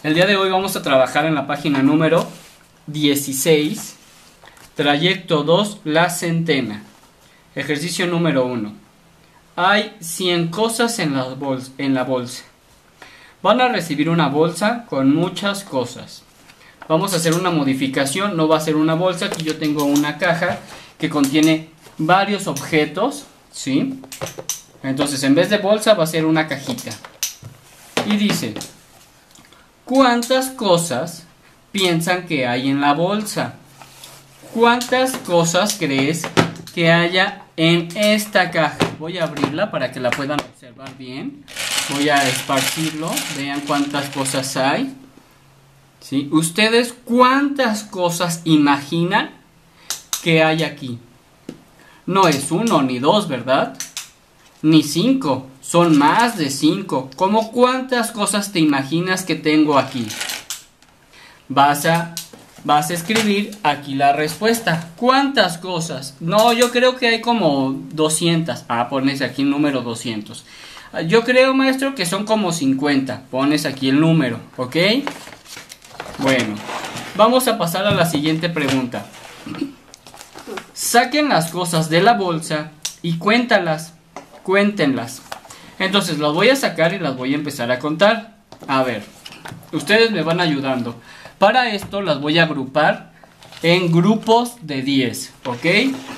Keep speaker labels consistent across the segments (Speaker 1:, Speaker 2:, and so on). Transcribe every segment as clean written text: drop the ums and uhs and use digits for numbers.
Speaker 1: El día de hoy vamos a trabajar en la página número 16, trayecto 2, la centena. Ejercicio número 1. Hay 100 cosas en la bolsa. Van a recibir una bolsa con muchas cosas. Vamos a hacer una modificación, no va a ser una bolsa, aquí yo tengo una caja que contiene varios objetos, ¿sí? Entonces en vez de bolsa va a ser una cajita. Y dice, ¿cuántas cosas piensan que hay en la bolsa? ¿Cuántas cosas crees que haya en esta caja? Voy a abrirla para que la puedan observar bien. Voy a esparcirlo, vean cuántas cosas hay. ¿Sí? ¿Ustedes cuántas cosas imaginan que hay aquí? No es 1 ni 2, ¿verdad? Ni 5, son más de 5. ¿Cómo cuántas cosas te imaginas que tengo aquí? Vas a escribir aquí la respuesta. ¿Cuántas cosas? No, yo creo que hay como 200. Pones aquí el número 200. Yo creo, maestro, que son como 50. Pones aquí el número, ¿ok? Bueno, vamos a pasar a la siguiente pregunta. Saquen las cosas de la bolsa y cuéntenlas. Entonces las voy a sacar y las voy a empezar a contar. A ver, ustedes me van ayudando. Para esto las voy a agrupar en grupos de 10, ¿ok?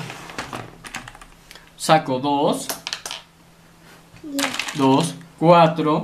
Speaker 1: Saco 2, 4,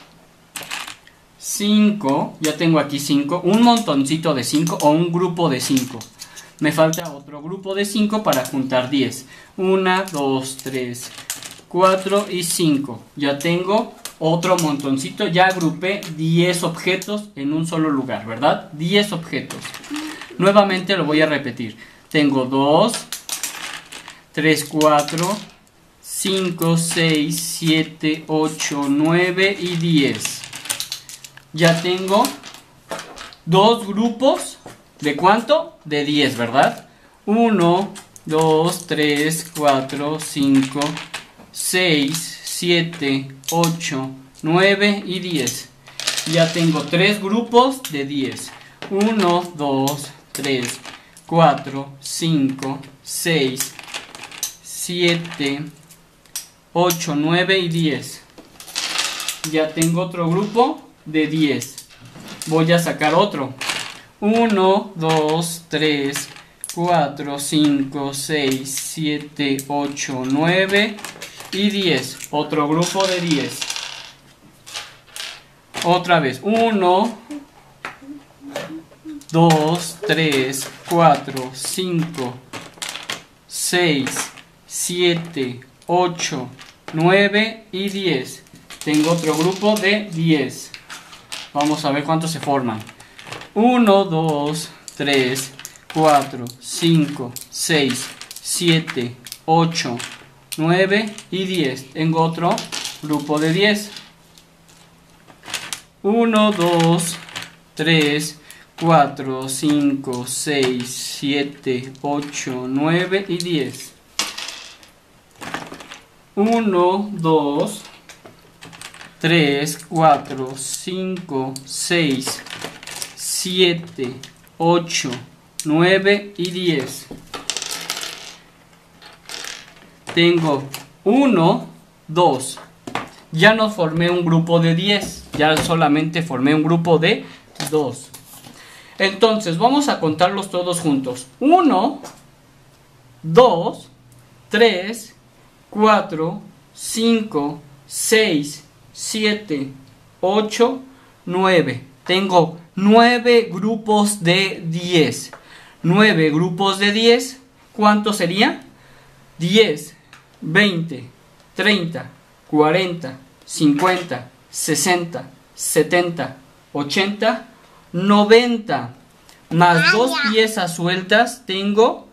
Speaker 1: 5, ya tengo aquí 5, un montoncito de 5 o un grupo de 5. Me falta otro grupo de 5 para juntar 10. 1, 2, 3, 4 y 5. Ya tengo otro montoncito, ya agrupé 10 objetos en un solo lugar, ¿verdad? 10 objetos. Nuevamente lo voy a repetir. Tengo 2, 3, 4, 5, 6, 7, 8, 9 y 10. Ya tengo dos grupos. ¿De cuánto? De 10, ¿verdad? 1, 2, 3, 4, 5, 6, 7, 8, 9 y 10. Ya tengo 3 grupos de 10. 1, 2, 3, 4, 5, 6, 7, 8, 9 y 10. Ya tengo otro grupo de 10. Voy a sacar otro. 1, 2, 3, 4, 5, 6, 7, 8, 9 y 10. Otro grupo de 10. Otra vez. 1, 2, 3, 4, 5, 6, 7, 8, 9 y 10. Tengo otro grupo de 10. Vamos a ver cuántos se forman. 1, 2, 3, 4, 5, 6, 7, 8, 9 y 10. Tengo otro grupo de 10. 1, 2, 3, 4, 5, 6, 7, 8, 9 y 10. 1, 2, 3, 4, 5, 6, 7, 8, 9 y 10. Tengo 1, 2. Ya no formé un grupo de 10. Ya solamente formé un grupo de 2. Entonces vamos a contarlos todos juntos. 1, 2, 3, 4, 5, 6, 7, 8, 9. Tengo 9 grupos de 10. 9 grupos de 10. ¿Cuánto sería? 10, 20, 30, 40, 50, 60, 70, 80, 90. Más 2 piezas sueltas tengo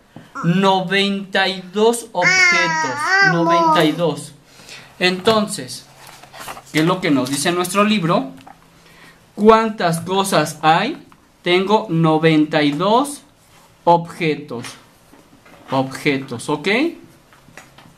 Speaker 1: 92 objetos. 92. Entonces, ¿qué es lo que nos dice nuestro libro? ¿Cuántas cosas hay? Tengo 92 objetos. ¿Ok?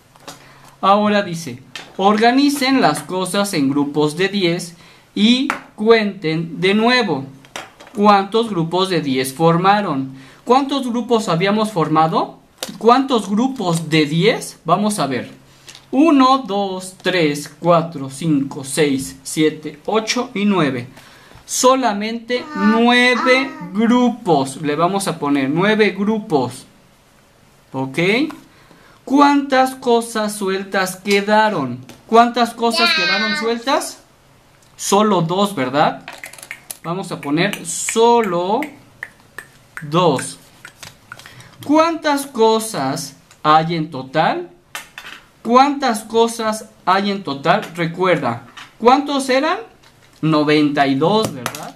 Speaker 1: Ahora dice, organicen las cosas en grupos de 10 y Cuenten de nuevo. ¿Cuántos grupos de 10 formaron? ¿Cuántos grupos habíamos formado? ¿Cuántos grupos de 10? Vamos a ver. 1, 2, 3, 4, 5, 6, 7, 8 y 9. Solamente 9 grupos. Le vamos a poner 9 grupos. ¿Ok? ¿Cuántas cosas sueltas quedaron? ¿Cuántas cosas quedaron sueltas? Solo 2, ¿verdad? Vamos a poner solo 2. ¿Cuántas cosas hay en total? ¿Cuántas cosas hay en total? Recuerda, ¿cuántos eran? 92, ¿verdad?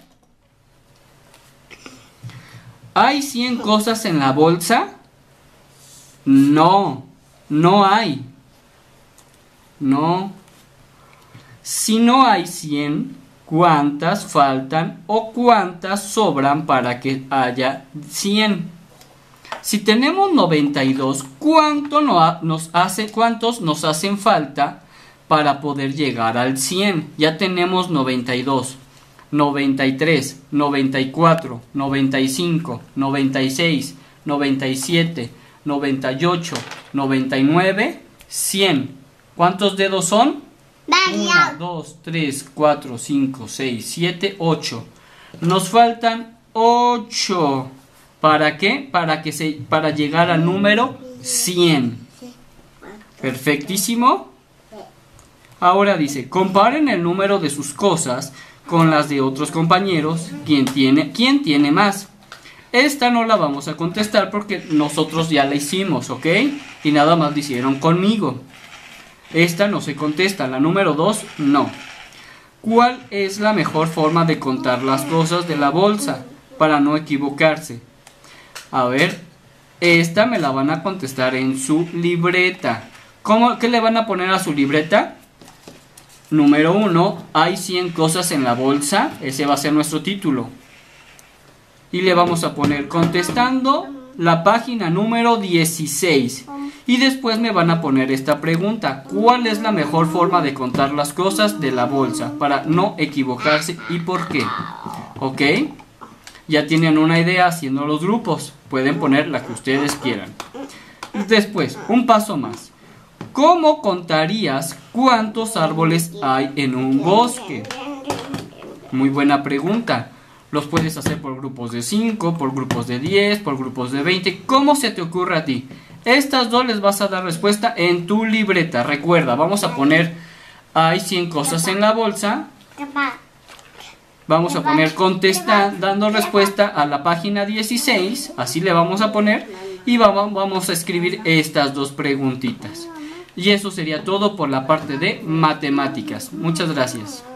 Speaker 1: ¿Hay 100 cosas en la bolsa? No, no hay. No. Si no hay 100, ¿cuántas faltan o cuántas sobran para que haya 100? Si tenemos 92, ¿cuántos nos hacen falta para poder llegar al 100? Ya tenemos 92, 93, 94, 95, 96, 97, 98, 99, 100. ¿Cuántos dedos son? 1, 2, 3, 4, 5, 6, 7, 8. Nos faltan 8. ¿Para qué? Para llegar al número 100. Perfectísimo. Ahora dice, comparen el número de sus cosas con las de otros compañeros. ¿Quién tiene más? Esta no la vamos a contestar porque nosotros ya la hicimos, ¿ok? Y nada más lo hicieron conmigo. Esta no se contesta, la número 2 no. ¿Cuál es la mejor forma de contar las cosas de la bolsa para no equivocarse? A ver, esta me la van a contestar en su libreta. ¿Qué le van a poner a su libreta? Número 1, hay 100 cosas en la bolsa. Ese va a ser nuestro título. Y le vamos a poner contestando la página número 16. Y después me van a poner esta pregunta. ¿Cuál es la mejor forma de contar las cosas de la bolsa para no equivocarse y por qué? ¿Ok? Ya tienen una idea haciendo los grupos. Pueden poner la que ustedes quieran. Después, un paso más. ¿Cómo contarías cuántos árboles hay en un bosque? Muy buena pregunta. Los puedes hacer por grupos de 5, por grupos de 10, por grupos de 20. ¿Cómo se te ocurre a ti? Estas dos les vas a dar respuesta en tu libreta. Recuerda, vamos a poner, hay 100 cosas en la bolsa. Vamos a poner dando respuesta a la página 16. Así le vamos a poner. Y vamos a escribir estas dos preguntitas. Y eso sería todo por la parte de matemáticas. Muchas gracias.